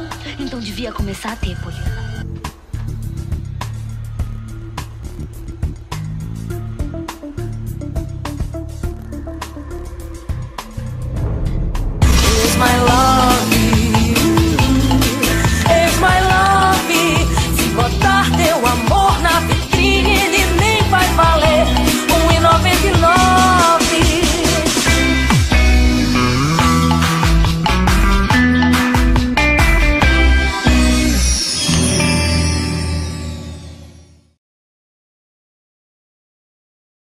Então devia começar a ter, Poliana. Here's my love, here's my love. Se botar teu amor na